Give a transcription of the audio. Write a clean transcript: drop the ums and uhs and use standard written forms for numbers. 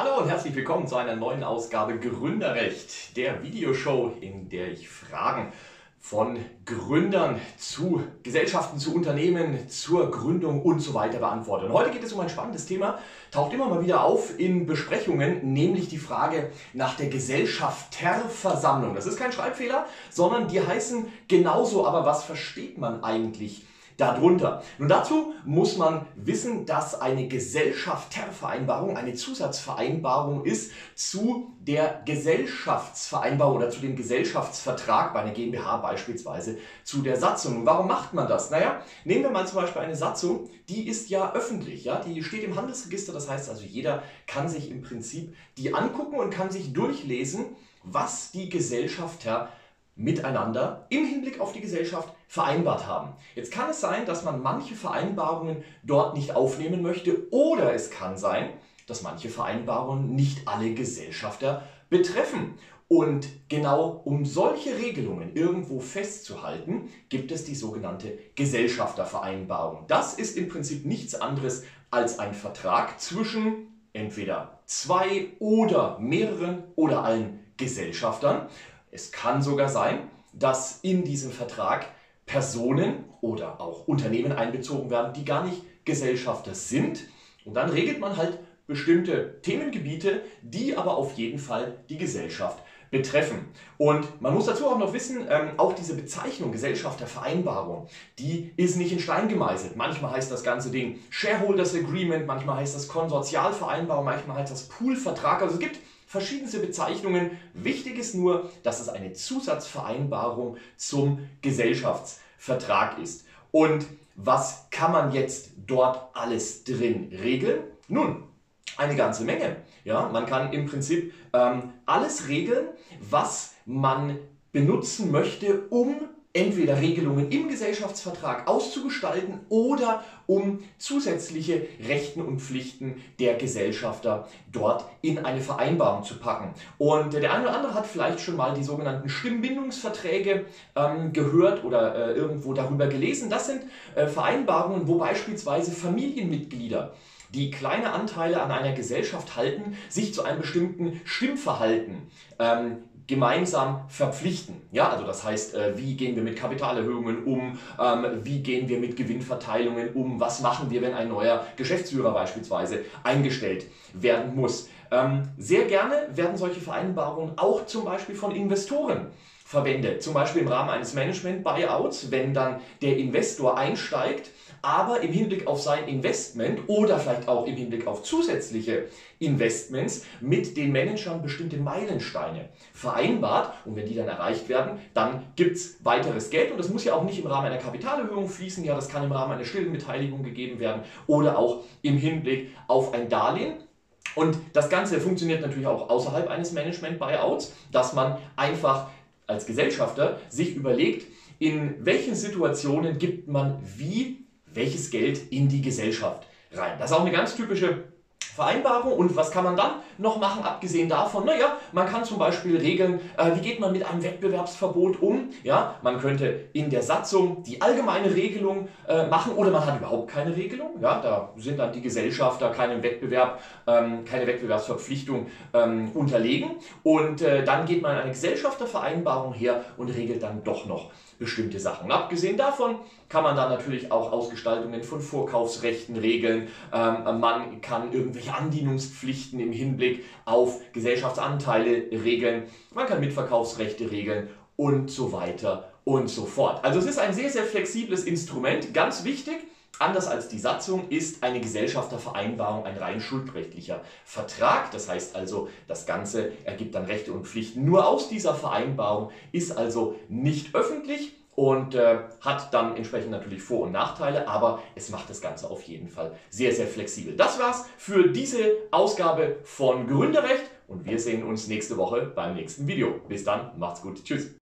Hallo und herzlich willkommen zu einer neuen Ausgabe Gründerrecht, der Videoshow, in der ich Fragen von Gründern zu Gesellschaften, zu Unternehmen, zur Gründung und so weiter beantworte. Und heute geht es um ein spannendes Thema, taucht immer mal wieder auf in Besprechungen, nämlich die Frage nach der Gesellschafterversammlung. Das ist kein Schreibfehler, sondern die heißen genauso, aber was versteht man eigentlich darunter? Nun, dazu muss man wissen, dass eine Gesellschaftervereinbarung eine Zusatzvereinbarung ist zu der Gesellschaftsvereinbarung oder zu dem Gesellschaftsvertrag bei einer GmbH beispielsweise zu der Satzung. Und warum macht man das? Naja, nehmen wir mal zum Beispiel eine Satzung, die ist ja öffentlich, ja? Die steht im Handelsregister, das heißt also jeder kann sich im Prinzip die angucken und kann sich durchlesen, was die Gesellschafter miteinander im Hinblick auf die Gesellschaft vereinbart haben. Jetzt kann es sein, dass man manche Vereinbarungen dort nicht aufnehmen möchte, oder es kann sein, dass manche Vereinbarungen nicht alle Gesellschafter betreffen. Und genau um solche Regelungen irgendwo festzuhalten, gibt es die sogenannte Gesellschaftervereinbarung. Das ist im Prinzip nichts anderes als ein Vertrag zwischen entweder zwei oder mehreren oder allen Gesellschaftern. Es kann sogar sein, dass in diesem Vertrag Personen oder auch Unternehmen einbezogen werden, die gar nicht Gesellschafter sind. Und dann regelt man halt bestimmte Themengebiete, die aber auf jeden Fall die Gesellschaft betreffen. Und man muss dazu auch noch wissen, auch diese Bezeichnung Gesellschaftervereinbarung, die ist nicht in Stein gemeißelt. Manchmal heißt das ganze Ding Shareholders Agreement, manchmal heißt das Konsortialvereinbarung, manchmal heißt das Poolvertrag. Also es gibt verschiedenste Bezeichnungen. Wichtig ist nur, dass es eine Zusatzvereinbarung zum Gesellschaftsvertrag ist. Und was kann man jetzt dort alles drin regeln? Nun, eine ganze Menge. Ja, man kann im Prinzip alles regeln, was man benutzen möchte, um entweder Regelungen im Gesellschaftsvertrag auszugestalten oder um zusätzliche Rechten und Pflichten der Gesellschafter dort in eine Vereinbarung zu packen. Und der eine oder andere hat vielleicht schon mal die sogenannten Stimmbindungsverträge gehört oder irgendwo darüber gelesen. Das sind Vereinbarungen, wo beispielsweise Familienmitglieder, die kleine Anteile an einer Gesellschaft halten, sich zu einem bestimmten Stimmverhalten gemeinsam verpflichten. Ja, also das heißt, wie gehen wir mit Kapitalerhöhungen um, wie gehen wir mit Gewinnverteilungen um, was machen wir, wenn ein neuer Geschäftsführer beispielsweise eingestellt werden muss. Sehr gerne werden solche Vereinbarungen auch zum Beispiel von Investoren verwendet, zum Beispiel im Rahmen eines Management-Buyouts, wenn dann der Investor einsteigt, aber im Hinblick auf sein Investment oder vielleicht auch im Hinblick auf zusätzliche Investments mit den Managern bestimmte Meilensteine vereinbart, und wenn die dann erreicht werden, dann gibt es weiteres Geld, und das muss ja auch nicht im Rahmen einer Kapitalerhöhung fließen, ja, das kann im Rahmen einer stillen Beteiligung gegeben werden oder auch im Hinblick auf ein Darlehen. Und das Ganze funktioniert natürlich auch außerhalb eines Management-Buyouts, dass man einfach als Gesellschafter sich überlegt, in welchen Situationen gibt man welches Geld in die Gesellschaft rein. Das ist auch eine ganz typische Vereinbarung. Und was kann man dann noch machen, abgesehen davon? Naja, man kann zum Beispiel regeln, wie geht man mit einem Wettbewerbsverbot um? Ja, man könnte in der Satzung die allgemeine Regelung machen, oder man hat überhaupt keine Regelung. Ja, da sind dann die Gesellschafter keinem Wettbewerb, keine Wettbewerbsverpflichtung unterlegen. Und dann geht man in eine Gesellschaftervereinbarung her und regelt dann doch noch bestimmte Sachen. Abgesehen davon kann man dann natürlich auch Ausgestaltungen von Vorkaufsrechten regeln. Man kann irgendwelche Andienungspflichten im Hinblick auf Gesellschaftsanteile regeln. Man kann Mitverkaufsrechte regeln und so weiter und so fort. Also es ist ein sehr, sehr flexibles Instrument. Ganz wichtig, anders als die Satzung ist eine Gesellschaftervereinbarung ein rein schuldrechtlicher Vertrag. Das heißt also, das Ganze ergibt dann Rechte und Pflichten nur aus dieser Vereinbarung, ist also nicht öffentlich und hat dann entsprechend natürlich Vor- und Nachteile, aber es macht das Ganze auf jeden Fall sehr, sehr flexibel. Das war's für diese Ausgabe von Gründerrecht, und wir sehen uns nächste Woche beim nächsten Video. Bis dann, macht's gut, tschüss.